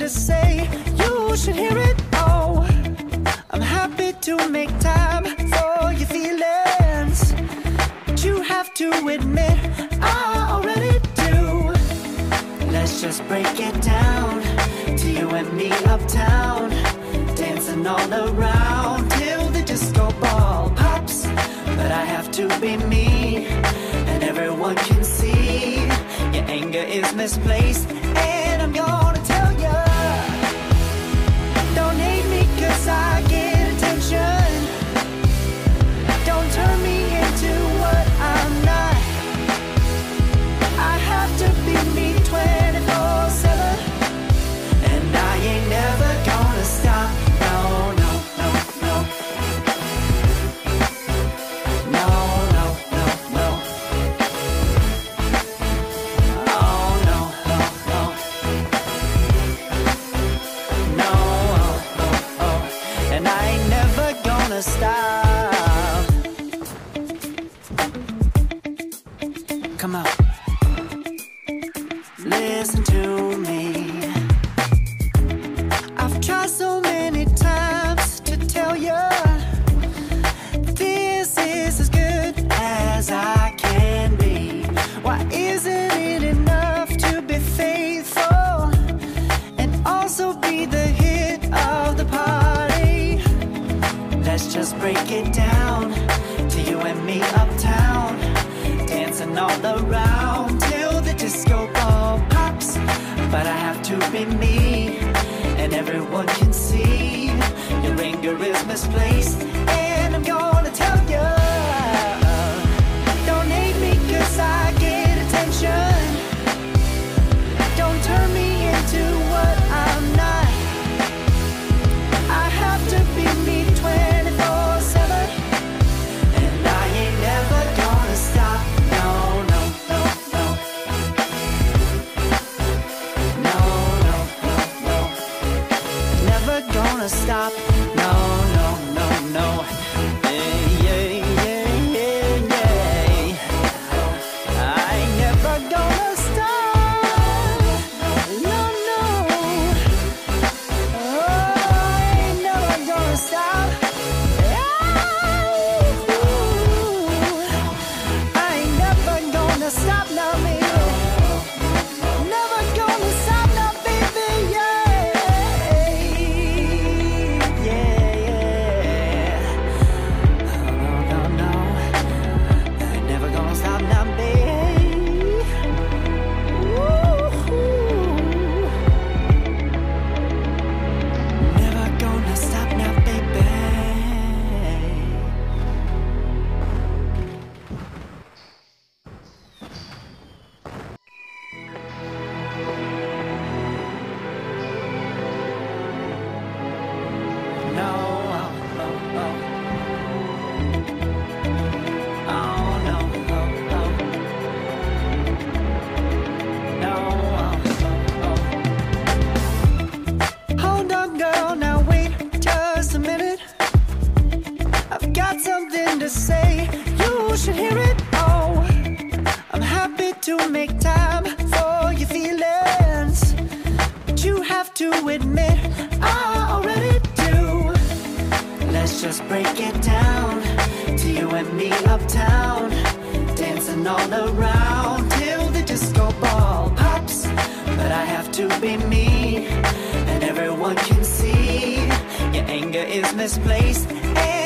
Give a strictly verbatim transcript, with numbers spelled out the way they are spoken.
to say, you should hear it. Oh, I'm happy to make time for your feelings, but you have to admit I already do. Let's just break it down to you and me uptown, dancing all around till the disco ball pops. But I have to be me, and everyone can see your anger is misplaced. And I'm gonna tell ya, don't hate me cause I get attention. Don't turn me into what I'm not. I have to be me twenty-four seven, and I ain't never gonna stop. No, no, no, no. No, no, no, no. Oh, no, no, no. No, oh, oh, oh. And I ain't never gonna stop. Come on. Listen to me. I've tried so many times to tell you this is as good as I can be. Why isn't it enough to be faithful and also be the hit of the party? Let's just break it down to you and me uptown, dancing all around till the disco ball pops. But I have to be me, and everyone can see your anger is misplaced. And I'm gonna tell you, don't hate me cause I get attention. Don't turn me into what I'm not. I have to be me twenty-four seven, and I ain't never gonna stop. No, no, no, no. No, no, no, no. Never gonna stop. No, no, no, no. Yeah, yeah, yeah, yeah, yeah. I ain't never gonna stop. No, no. Oh, I ain't never gonna stop. I ain't never gonna stop now, baby. Never gonna stop now, baby. Yeah, yeah, yeah. No, no, no, I ain't never gonna stop now, baby. Woo-hoo. Never gonna stop now, baby. No, oh, oh, oh. Oh, no, oh, oh. No, oh, oh, oh. Hold on, girl, now wait just a minute. I've got something to say, you should hear it. Oh, I'm happy to make time for your feelings, but you have to admit I already do. Let's just break it down to you and me uptown, dancing all around till the disco ball pops. But I have to be me, and everyone can see your anger is misplaced. And